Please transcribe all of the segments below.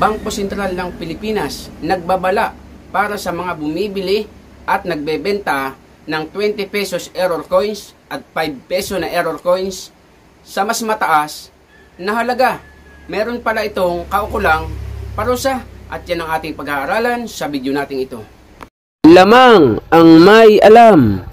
Bangko Sentral ng Pilipinas nagbabala para sa mga bumibili at nagbebenta ng 20 pesos error coins at 5 peso na error coins sa mas mataas na halaga. Meron pala itong kaukulang parusa at yan ang ating pag-aaralan sa video natin ito. Lamang ang may alam.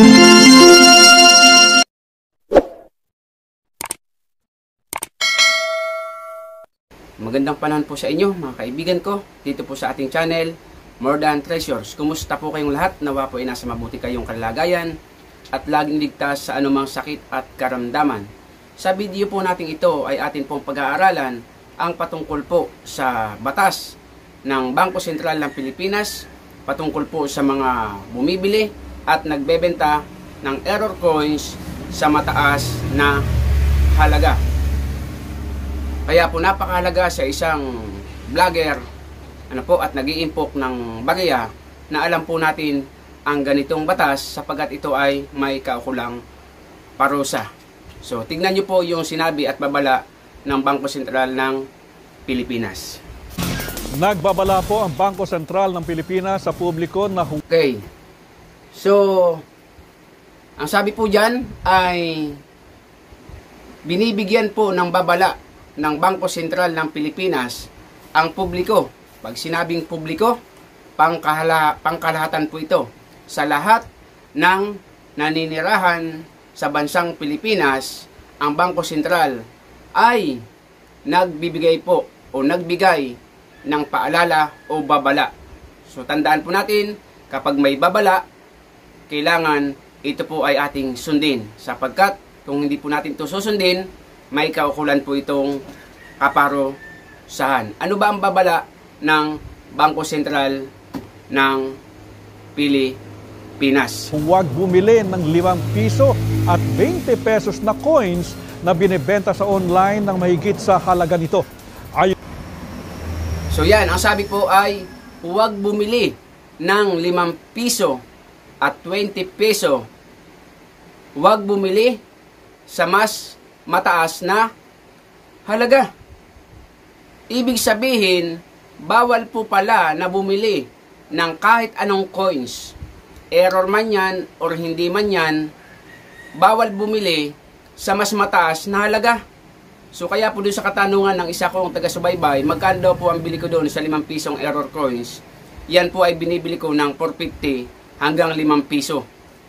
Magandang panahon po sa inyo mga kaibigan ko dito po sa ating channel More Than Treasures. Kumusta po kayong lahat? Nawa po ay nasa mabuti kayong kalagayan at laging ligtas sa anumang sakit at karamdaman. Sa video po natin ito ay atin pong pag-aaralan ang patungkol po sa batas ng Bangko Sentral ng Pilipinas, patungkol po sa mga bumibili at nagbebenta ng error coins sa mataas na halaga. Kaya po napakahalaga sa isang vlogger at nag-iimpok ng bagaya na alam po natin ang ganitong batas sapagkat ito ay may kaukulang parusa. So tignan nyo po yung sinabi at babala ng Bangko Sentral ng Pilipinas. Nagbabala po ang Bangko Sentral ng Pilipinas sa publiko na... Okay. So, ang sabi po dyan ay binibigyan po ng babala ng Bangko Sentral ng Pilipinas ang publiko. Pag sinabing publiko, pangkalahatan po ito sa lahat ng naninirahan sa bansang Pilipinas. Ang Bangko Sentral ay nagbibigay po o nagbigay ng paalala o babala. So tandaan po natin, kapag may babala, kailangan ito po ay ating sundin sapagkat kung hindi po natin ito susundin, may kaukulan po itong kaparusahan. Ano ba ang babala ng Bangko Sentral ng Pilipinas? Huwag bumili ng 5 piso at 20 pesos na coins na binibenta sa online ng mahigit sa halaga nito. So yan, ang sabi po ay huwag bumili ng 5 piso at 20 peso. Huwag bumili sa mas mataas na halaga. Ibig sabihin, bawal po pala na bumili ng kahit anong coins. Error man yan or hindi man yan, bawal bumili sa mas mataas na halaga. So kaya po doon sa katanungan ng isa kong taga-subaybay, magkano daw po ang bili ko doon sa 5 pisong error coins? Yan po ay binibili ko ng 450 hanggang 5 piso.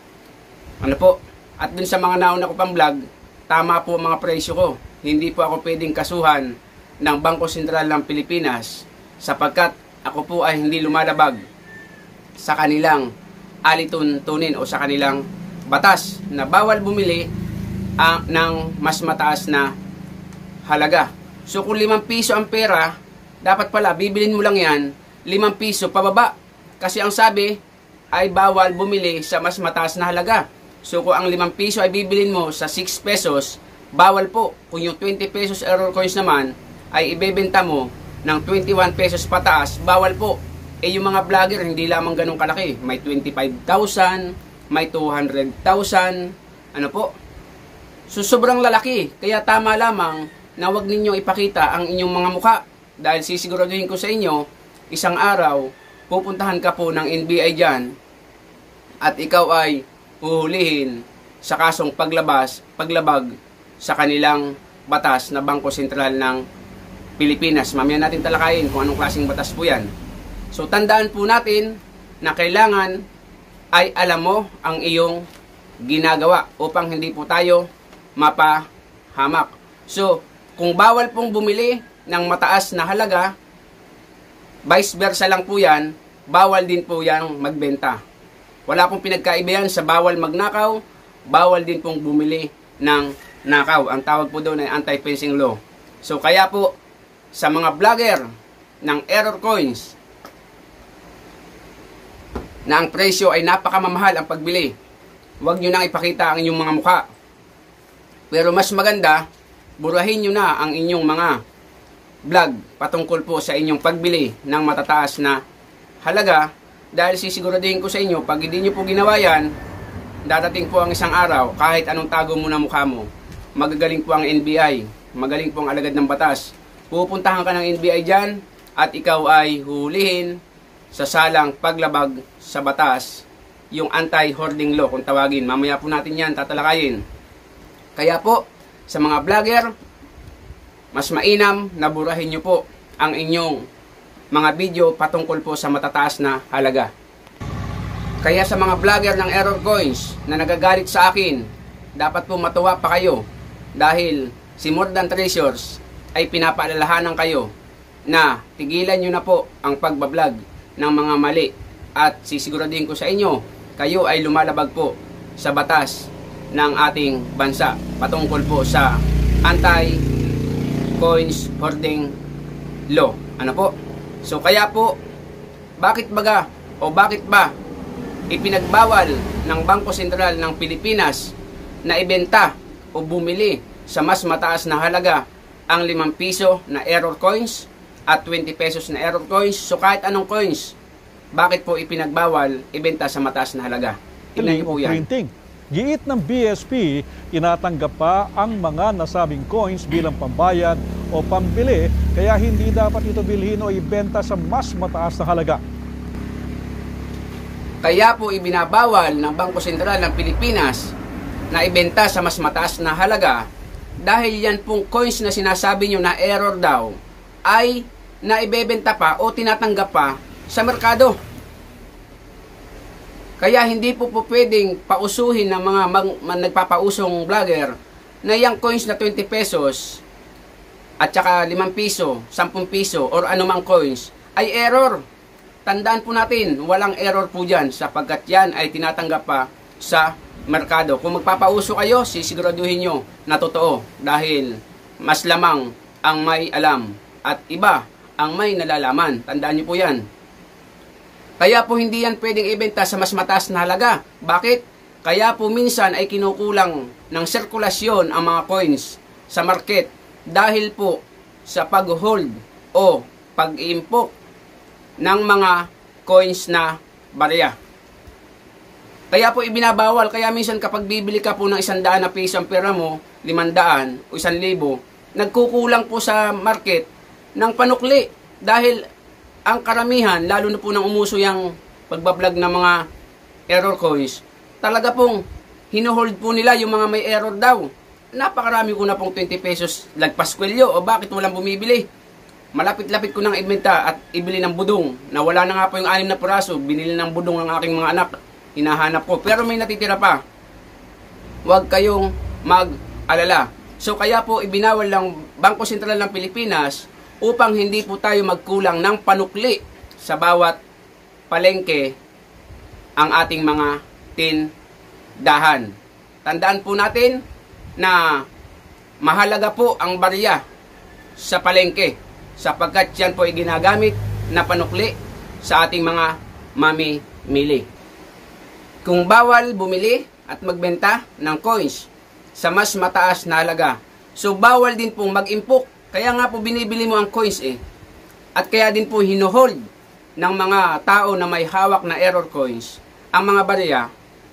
Ano po? At doon sa mga nauna ko pang vlog, tama po mga presyo ko. Hindi po ako pwedeng kasuhan ng Bangko Sentral ng Pilipinas sapagkat ako po ay hindi lumalabag sa kanilang alituntunin o sa kanilang batas na bawal bumili ng mas mataas na halaga. So kung 5 piso ang pera, dapat pala bibilin mo lang yan 5 piso pababa. Kasi ang sabi ay bawal bumili sa mas mataas na halaga. So kung ang 5 piso ay bibilin mo sa 6 pesos, bawal po. Kung yung 20 pesos error coins naman ay ibebenta mo ng 21 pesos pataas, bawal po. Eh yung mga vlogger hindi lamang ganun kalaki. May 25,000, may 200,000, ano po. So sobrang lalaki. Kaya tama lamang na wag ninyo ipakita ang inyong mga mukha. Dahil sisiguraduhin ko sa inyo, isang araw, pupuntahan ka po ng NBI dyan at ikaw ay uhulihin sa kasong paglabag sa kanilang batas na Bangko Sentral ng Pilipinas. Mamaya natin talakayin kung anong klaseng batas po yan. So tandaan po natin na kailangan ay alam mo ang iyong ginagawa upang hindi po tayo mapahamak. So kung bawal pong bumili ng mataas na halaga, vice versa lang po yan, bawal din po yang magbenta. Wala pong pinagkaiba yan sa bawal magnakaw, bawal din pong bumili ng nakaw. Ang tawag po doon ay anti-fencing law. So kaya po, sa mga vlogger ng error coins, na ang presyo ay napakamamahal ang pagbili, huwag nyo nang ipakita ang inyong mga mukha. Pero mas maganda, burahin nyo na ang inyong mga vlog patungkol po sa inyong pagbili ng matataas na halaga. Dahil sisiguraduhin ko sa inyo, pag hindi nyo po ginawa yan, dadating po ang isang araw, kahit anong tago mo na mukha mo, magagaling po ang NBI, magaling po ang alagad ng batas. Pupuntahan ka ng NBI dyan, at ikaw ay hulihin sa salang paglabag sa batas, yung anti-hoarding law kung tawagin. Mamaya po natin yan tatalakayin. Kaya po, sa mga vlogger, mas mainam na burahin nyo po ang inyong mga video patungkol po sa matataas na halaga. Kaya sa mga vlogger ng Error Coins na nagagalit sa akin, dapat po matuwa pa kayo dahil si More Than Treasures ay pinapaalalahanan kayo na tigilan nyo na po ang pagbablog ng mga mali at sisiguraduhin ko sa inyo, kayo ay lumalabag po sa batas ng ating bansa patungkol po sa anti-coins hoarding law. Ano po? So kaya po, bakit ba ipinagbawal ng Bangko Sentral ng Pilipinas na ibenta o bumili sa mas mataas na halaga ang 5 piso na error coins at 20 pesos na error coins? So kahit anong coins, bakit po ipinagbawal ibenta sa mataas na halaga? Tingnan niyo po yan. Printing. Giit ng BSP, tinatanggap pa ang mga nasabing coins bilang pambayad o pambili, kaya hindi dapat ito bilhin o ibenta sa mas mataas na halaga. Kaya po ibinabawal ng Bangko Sentral ng Pilipinas na ibenta sa mas mataas na halaga dahil yan pong coins na sinasabi nyo na error daw ay naibebenta pa o tinatanggap pa sa merkado. Kaya hindi po pwedeng pausuhin ng mga nagpapausong vlogger na yung coins na 20 pesos at saka 5 piso, 10 piso or anumang coins ay error. Tandaan po natin, walang error po dyan sapagkat yan ay tinatanggap pa sa merkado. Kung magpapauso kayo, sisiguraduhin nyo na totoo dahil mas lamang ang may alam at iba ang may nalalaman. Tandaan nyo po yan. Kaya po hindi yan pwedeng ibenta sa mas mataas na halaga. Bakit? Kaya po minsan ay kinukulang ng sirkulasyon ang mga coins sa market dahil po sa pag-hold o pag-impok ng mga coins na barya. Kaya po ibinabawal. Kaya minsan kapag bibili ka po ng 100 na piso ang pera mo, 500 o 1,000, nagkukulang po sa market ng panukli dahil ang karamihan, lalo na po nang umuso yung pagbablog ng mga error coins, talaga pong hinuhold po nila yung mga may error daw. Napakarami ko na pong 20 pesos lagpas kwelyo o bakit walang bumibili. Malapit-lapit ko nang ibenta at ibili ng budong na wala na nga po yung 6 na piraso, binili ng budong ng aking mga anak, hinahanap ko. Pero may natitira pa. Huwag kayong mag-alala. So kaya po ibinawal ng Bangko Sentral ng Pilipinas upang hindi po tayo magkulang ng panukli sa bawat palengke ang ating mga tindahan. Tandaan po natin na mahalaga po ang barya sa palengke sapagkat yan po ay ginagamit na panukli sa ating mga mamimili. Kung bawal bumili at magbenta ng coins sa mas mataas na halaga, so bawal din pong mag-impok. Kaya nga po binibili mo ang coins At kaya din po hinuhold ng mga tao na may hawak na error coins ang mga barya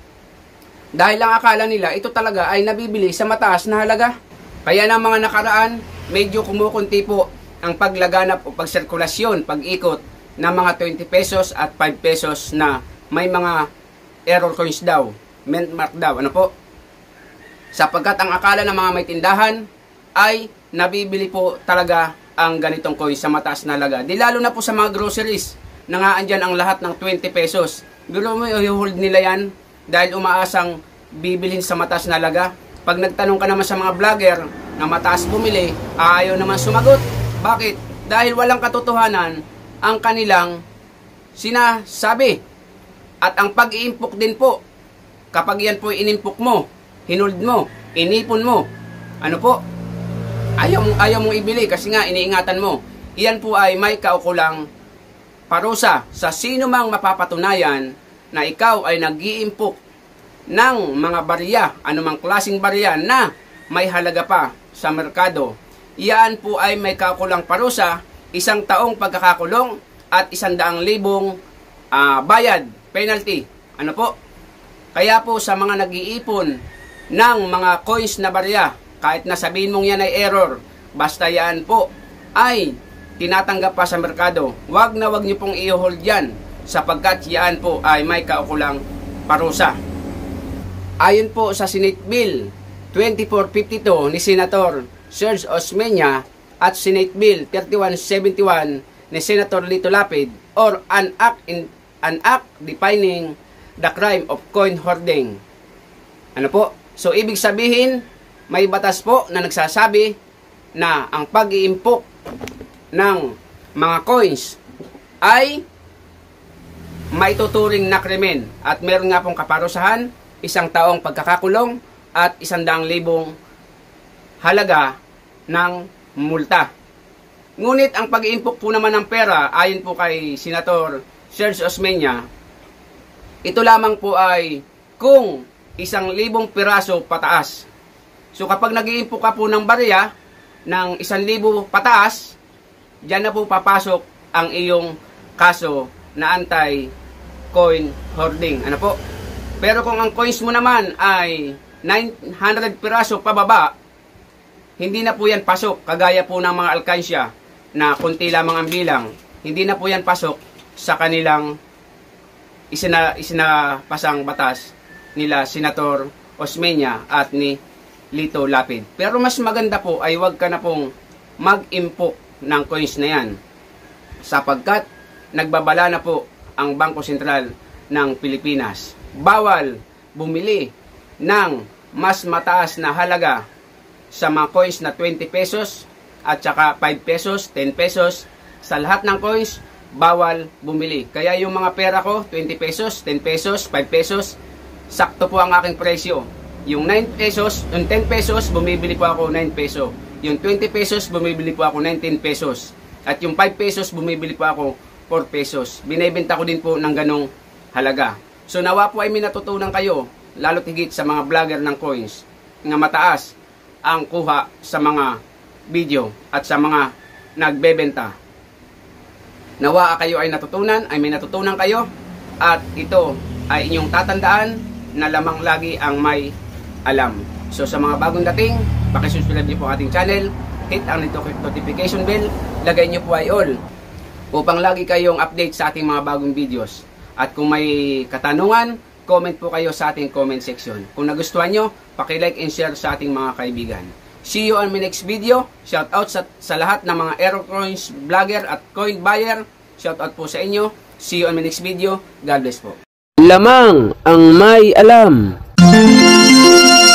dahil ang akala nila ito talaga ay nabibili sa mataas na halaga. Kaya ng mga nakaraan, medyo kumukunti po ang paglaganap o pagsirkulasyon, pag-ikot ng mga 20 pesos at 5 pesos na may mga error coins daw, mint mark daw. Ano po? Sapagkat ang akala ng mga may tindahan ay nabibili po talaga ang ganitong coins sa mataas na halaga. Di lalo na po sa mga groceries, nangaandyan ang lahat ng 20 pesos. Pero mo i-hold nila yan dahil umaasang bibilhin sa mataas na halaga. Pag nagtanong ka naman sa mga vlogger na mataas bumili, ayaw naman sumagot. Bakit? Dahil walang katotohanan ang kanilang sinasabi. At ang pag-iimpok din po, kapag yan po inimpok mo, hinold mo, inipon mo, ano po? Ayaw mong ibili kasi nga iniingatan mo. Iyan po ay may kaukulang parusa sa sino mang mapapatunayan na ikaw ay nag-iimpok ng mga barya, anumang klaseng barya na may halaga pa sa merkado. Iyan po ay may kaukulang parusa, 1 taong pagkakakulong at 100,000 bayad, penalty. Ano po? Kaya po sa mga nag-iipon ng mga coins na barya, kahit na sabihin mong yan ay error, basta yan po ay tinatanggap pa sa merkado. Wag na wag nyo pong i-hold yan sapagkat yan po ay may kaukulang parusa. Ayon po sa Senate Bill 2452 ni Senator Serge Osmeña at Senate Bill 3171 ni Senator Lito Lapid, or an act defining the crime of coin hoarding. Ano po? So ibig sabihin, may batas po na nagsasabi na ang pag-iimpok ng mga coins ay may tuturing na krimen at meron nga pong kaparusahan, 1 taong pagkakakulong at 100,000 halaga ng multa. Ngunit ang pag-iimpok po naman ng pera, ayon po kay Senator Serge Osmeña, ito lamang po ay kung 1,000 piraso pataas. So kapag nag-iimpok ka po ng barya ng 1,000 pataas, diyan na po papasok ang iyong kaso na anti-coin hoarding. Ano po? Pero kung ang coins mo naman ay 900 piraso pababa, hindi na po yan pasok. Kagaya po ng mga alkansya na kunti lamang ang bilang, hindi na po yan pasok sa kanilang isinapasang batas nila Senator Osmeña at ni Lito Lapid. Pero mas maganda po ay wag ka na pong mag-impok ng coins na yan sapagkat nagbabala na po ang Bangko Sentral ng Pilipinas. Bawal bumili ng mas mataas na halaga sa mga coins na 20 pesos at saka 5 pesos, 10 pesos. Sa lahat ng coins, bawal bumili. Kaya yung mga pera ko, 20 pesos, 10 pesos, 5 pesos, sakto po ang aking presyo. Yung 9 pesos, yung 10 pesos, bumibili po ako 9 peso. Yung 20 pesos, bumibili po ako 19 pesos. At yung 5 pesos, bumibili po ako 4 pesos. Binibenta ko din po ng ganong halaga. So nawa po ay minatutunan kayo, lalo't higit sa mga vlogger ng coins, nga mataas ang kuha sa mga video at sa mga nagbebenta. Nawa kayo ay natutunan, ay may natutunan kayo, at ito ay inyong tatandaan na lamang lagi ang may alam. So sa mga bagong dating, pakisubscribe niyo po ating channel, hit ang notification bell, lagay niyo po ay all upang lagi kayong update sa ating mga bagong videos. At kung may katanungan, comment po kayo sa ating comment section. Kung nagustuhan nyo, paki-like and share sa ating mga kaibigan. See you on my next video. Shout out sa lahat ng mga Aerocoins vlogger at coin buyer. Shout out po sa inyo. See you on my next video. God bless po. Lamang ang may alam.